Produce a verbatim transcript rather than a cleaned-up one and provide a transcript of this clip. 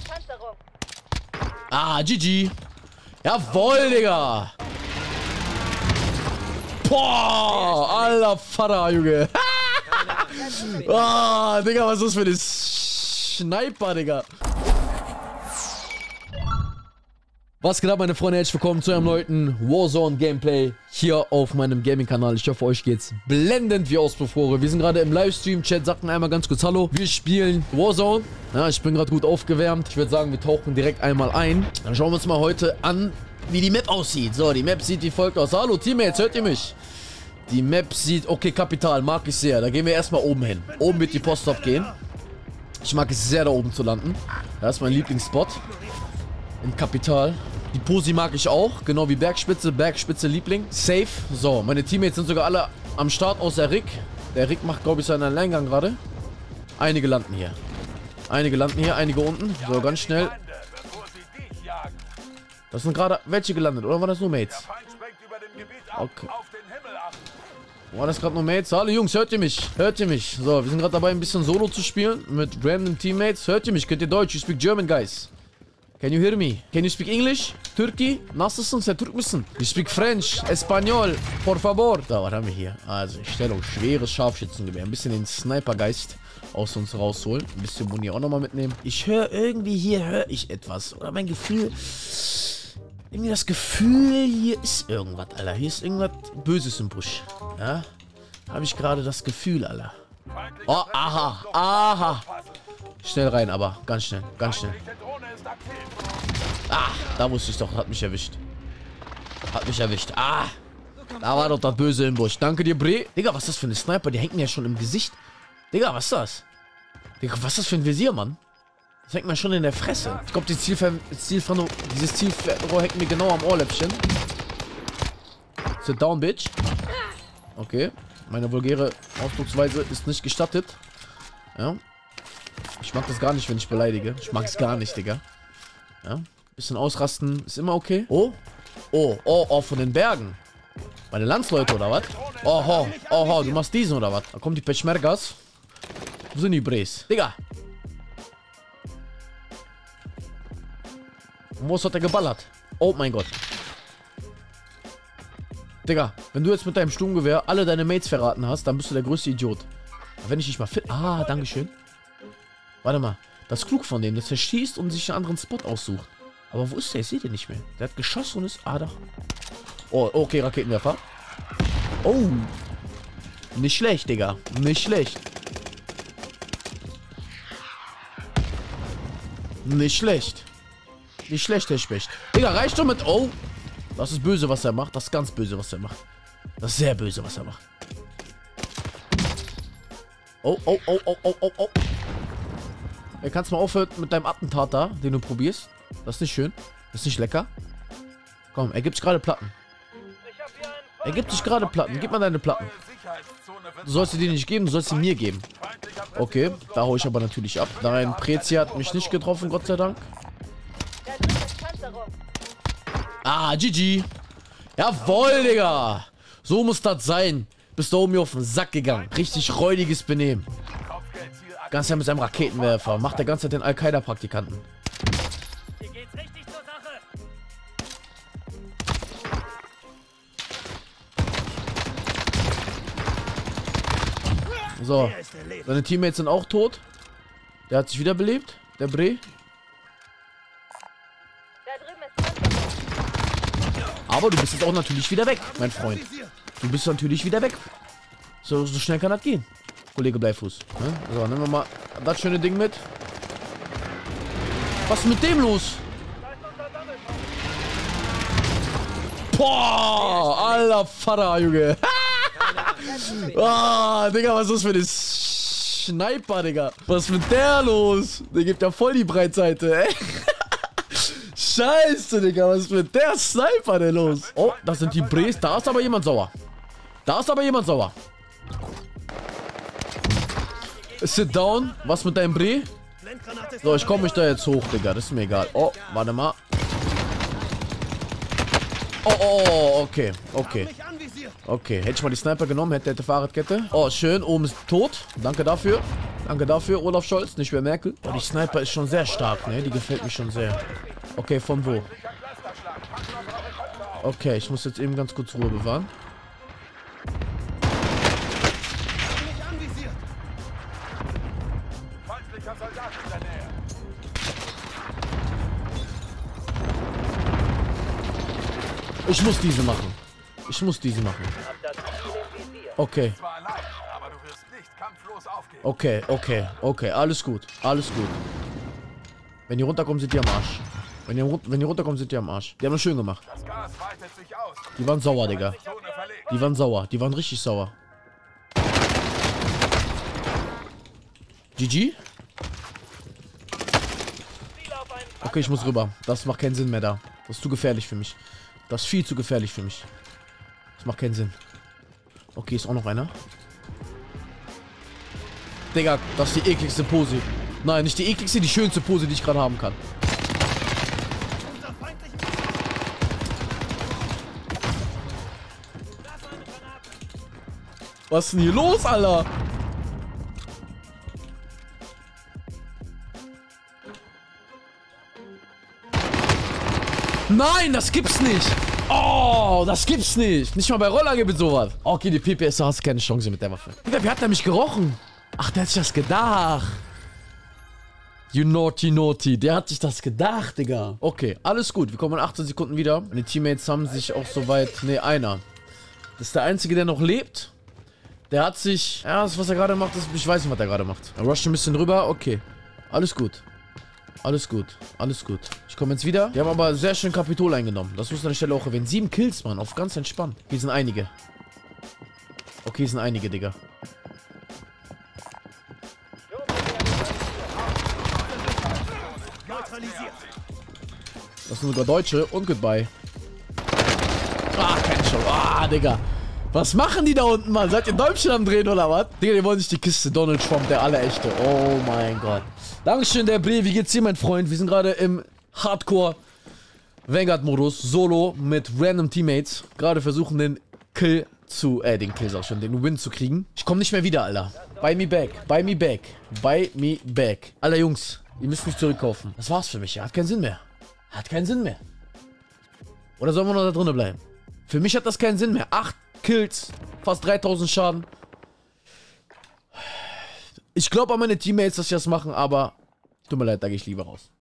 Ah, G G. Jawohl, Digga. Boah, alter Vater, Junge. Ah, Digga, was ist das für eine Sniper, Digga? Was geht ab, meine Freunde? Herzlich willkommen zu einem neuen Warzone-Gameplay hier auf meinem Gaming-Kanal. Ich hoffe, euch geht's blendend wie aus bevor. Wir sind gerade im Livestream. Chat, sagt mir einmal ganz kurz Hallo. Wir spielen Warzone. Ja, ich bin gerade gut aufgewärmt. Ich würde sagen, wir tauchen direkt einmal ein. Dann schauen wir uns mal heute an, wie die Map aussieht. So, die Map sieht wie folgt aus. Hallo, Teammates, hört ihr mich? Die Map sieht, okay, Kapital, mag ich sehr. Da gehen wir erstmal oben hin. Oben wird die Post-Stop gehen. Ich mag es sehr, da oben zu landen. Da ist mein Lieblingsspot. In Kapital. Die Posi mag ich auch. Genau wie Bergspitze. Bergspitze Liebling. Safe. So, meine Teammates sind sogar alle am Start, außer Rick. Der Rick macht, glaube ich, seinen Alleingang gerade. Einige landen hier. Einige landen hier, einige unten. So, ganz schnell. Das sind gerade welche gelandet, oder waren das nur Mates? Okay. War das gerade nur Mates? Hallo Jungs, hört ihr mich? Hört ihr mich? So, wir sind gerade dabei, ein bisschen Solo zu spielen mit random Teammates. Hört ihr mich? Könnt ihr Deutsch? You speak German, guys. Can you hear me? Can you speak English? Turkey? Nasılsın sen Türk müssen? You speak French? Espanol? Por favor. So, was haben wir hier? Also, Stellung. Schweres Scharfschützengewehr. Ein bisschen den Snipergeist aus uns rausholen. Ein bisschen Muni auch nochmal mitnehmen. Ich höre irgendwie, hier höre ich etwas. Oder mein Gefühl... Irgendwie das Gefühl, hier ist irgendwas, Alter. Hier ist irgendwas Böses im Busch. Ja? Habe ich gerade das Gefühl, Alter. Oh, aha, aha. Schnell rein, aber. Ganz schnell, ganz schnell. Ah, da wusste ich doch. Hat mich erwischt. Hat mich erwischt. Ah, da war doch das Böse im Busch. Danke dir, Bre. Digga, was ist das für eine Sniper? Die hängt mir ja schon im Gesicht. Digga, was ist das? Digga, was ist das für ein Visier, Mann? Das hängt mir schon in der Fresse. Ich glaube, die Zielfer Zielfer dieses Zielrohr hängt mir genau am Ohrläppchen. Sit down, bitch. Okay. Meine vulgäre Ausdrucksweise ist nicht gestattet. Ja. Ich mag das gar nicht, wenn ich beleidige. Ich mag es gar nicht, Digga. Ja. Bisschen ausrasten ist immer okay. Oh. Oh, oh, oh, von den Bergen. Meine Landsleute, oder was? Oho, oho, du machst diesen, oder was? Da kommen die Peschmergas. Wo sind die Bres? Digga. Wo hat er geballert? Oh mein Gott. Digga, wenn du jetzt mit deinem Sturmgewehr alle deine Mates verraten hast, dann bist du der größte Idiot. Aber wenn ich dich mal fit... Ah, dankeschön. Warte mal. Das ist klug von dem. Das verschießt und sich einen anderen Spot aussucht. Aber wo ist der? Ich sehe den nicht mehr. Der hat geschossen und ist... Ah, da. Oh, okay, Raketenwerfer. Oh. Nicht schlecht, Digga. Nicht schlecht. Nicht schlecht. Nicht schlecht, Herr Specht. Digga, reicht doch mit... Oh. Das ist böse, was er macht. Das ist ganz böse, was er macht. Das ist sehr böse, was er macht. Oh, oh, oh, oh, oh, oh, oh. Ey, kannst du mal aufhören mit deinem Attentat da, den du probierst? Das ist nicht schön. Das ist nicht lecker. Komm, er gibt sich gerade Platten. Er gibt sich gerade Platten. Gib mal deine Platten. Du sollst sie dir nicht geben, du sollst sie mir geben. Okay, da hau ich aber natürlich ab. Dein Prezi hat mich nicht getroffen, Gott sei Dank. Ah, G G. Jawohl, Digga. So muss das sein. Bist du oben hier auf den Sack gegangen. Richtig räudiges Benehmen. Ganz ja mit seinem Raketenwerfer. Macht der ganze Zeit den Al-Qaida-Praktikanten. So. Seine Teammates sind auch tot. Der hat sich wiederbelebt. Der Bre. Aber du bist jetzt auch natürlich wieder weg, mein Freund. Du bist natürlich wieder weg. So, so schnell kann das gehen. Kollege Bleifuß. Ne? So, nehmen wir mal das schöne Ding mit. Was ist mit dem los? Boah, alter Vater, Junge. Ah, Digga, was ist das für eine Sniper, Digga? Was ist mit der los? Der gibt ja voll die Breitseite, ey. Scheiße, Digga, was ist mit der Sniper denn los? Oh, das sind die Bres. Da ist aber jemand sauer. Da ist aber jemand sauer. Sit down. Was mit deinem Bre? So, ich komme mich da jetzt hoch, Digga. Das ist mir egal. Oh, warte mal. Oh, oh, oh, okay. Okay. Okay, hätte ich mal die Sniper genommen, hätte, hätte Fahrradkette. Oh, schön. Oben ist tot. Danke dafür. Danke dafür, Olaf Scholz, nicht mehr Merkel. Oh, die Sniper ist schon sehr stark, ne? Die gefällt mir schon sehr. Okay, von wo? Okay, ich muss jetzt eben ganz kurz Ruhe bewahren. Ich muss diese machen. Ich muss diese machen. Okay. Okay, okay, okay. Alles gut. Alles gut. Wenn die runterkommen, sind die am Arsch. Wenn die, wenn die runterkommen, sind die am Arsch. Die haben das schön gemacht. Die waren sauer, Digga. Die waren sauer. Die waren richtig sauer. G G? Okay, ich muss rüber. Das macht keinen Sinn mehr da. Das ist zu gefährlich für mich. Das ist viel zu gefährlich für mich. Das macht keinen Sinn. Okay, ist auch noch einer. Digga, das ist die ekligste Pose. Nein, nicht die ekligste, die schönste Pose, die ich gerade haben kann. Was ist denn hier los, Alter? Nein, das gibt's nicht. Oh, das gibt's nicht. Nicht mal bei Roller gibt es sowas. Okay, die P P S, da hast du keine Chance mit der Waffe. Digga, wie hat der mich gerochen? Ach, der hat sich das gedacht. You naughty naughty. Der hat sich das gedacht, Digga. Okay, alles gut. Wir kommen in achtzehn Sekunden wieder. Meine Teammates haben sich auch soweit... Ne, einer. Das ist der Einzige, der noch lebt. Der hat sich... Ja, das, was er gerade macht, das, ich weiß nicht, was er gerade macht. Er rusht ein bisschen rüber. Okay. Alles gut. Alles gut. Alles gut. Ich komme jetzt wieder. Die haben aber sehr schön Kapitol eingenommen. Das muss an der Stelle auch erwähnen. Sieben Kills, Mann. Auf ganz entspannt. Hier sind einige. Okay, hier sind einige, Digga. Das sind sogar Deutsche. Und goodbye. Ah, keine Show. Ah, Digga. Was machen die da unten, Mann? Seid ihr Däumchen am Drehen oder was? Digga, die wollen sich die Kiste. Donald Trump, der Allerechte. Oh mein Gott. Dankeschön, der Bre. Wie geht's dir, mein Freund? Wir sind gerade im Hardcore Vanguard-Modus. Solo mit random Teammates. Gerade versuchen, den Kill zu... Äh, den Kill auch schon. Den Win zu kriegen. Ich komme nicht mehr wieder, Alter. Buy me back. Buy me back. Buy me back. Alter, Jungs. Ihr müsst mich zurückkaufen. Das war's für mich. Ja, hat keinen Sinn mehr. Hat keinen Sinn mehr. Oder sollen wir noch da drinnen bleiben? Für mich hat das keinen Sinn mehr. Acht Kills. Fast dreitausend Schaden. Ich glaube an meine Teammates, dass sie das machen, aber tut mir leid, da gehe ich lieber raus.